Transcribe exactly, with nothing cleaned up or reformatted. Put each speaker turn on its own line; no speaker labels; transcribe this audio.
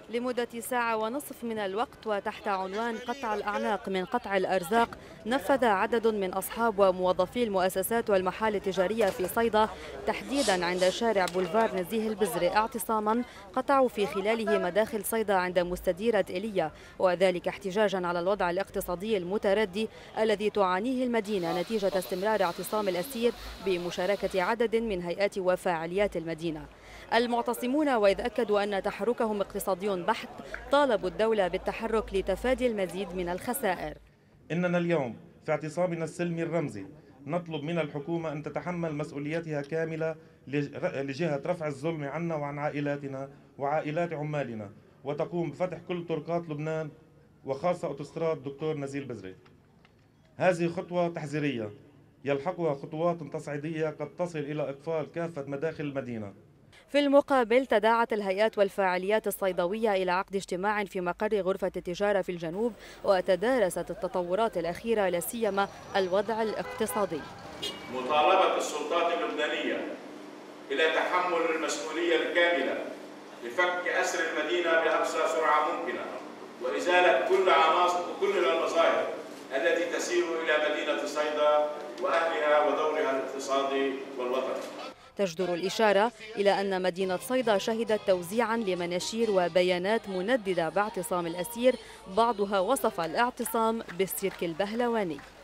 لمدة ساعة ونصف من الوقت وتحت عنوان قطع الأعناق من قطع الأرزاق، نفذ عدد من أصحاب وموظفي المؤسسات والمحال التجارية في صيدا تحديدا عند شارع بولفار نزيه البزري اعتصاما قطعوا في خلاله مداخل صيدا عند مستديرة إيليا، وذلك احتجاجا على الوضع الاقتصادي المتردي الذي تعانيه المدينة نتيجة استمرار اعتصام الأسير بمشاركة عدد من هيئات وفاعليات المدينة. المعتصمون وإذ أكدوا أن تحركهم اقتصادي بحت طالبوا الدولة بالتحرك لتفادي المزيد من الخسائر.
إننا اليوم في اعتصامنا السلمي الرمزي نطلب من الحكومة أن تتحمل مسؤوليتها كاملة لجهة رفع الظلم عنا وعن عائلاتنا وعائلات عمالنا، وتقوم بفتح كل طرقات لبنان وخاصة أوتوستراد دكتور نزيه البزري. هذه خطوة تحذيرية يلحقها خطوات تصعيدية قد تصل إلى إقفال كافة مداخل المدينة.
في المقابل تداعت الهيئات والفاعليات الصيدوية إلى عقد اجتماع في مقر غرفة التجارة في الجنوب، وتدارست التطورات الأخيرة لا سيما الوضع الاقتصادي.
مطالبة السلطات اللبنانية إلى تحمل المسؤولية الكاملة لفك أسر المدينة بأقصى سرعة ممكنة وإزالة كل عناصر وكل المظاهر التي تسير إلى مدينة صيدا وأهلها ودورها الاقتصادي والوطني.
تجدر الإشارة إلى أن مدينة صيدا شهدت توزيعا لمناشير وبيانات منددة باعتصام الأسير، بعضها وصف الاعتصام بالسيرك البهلواني.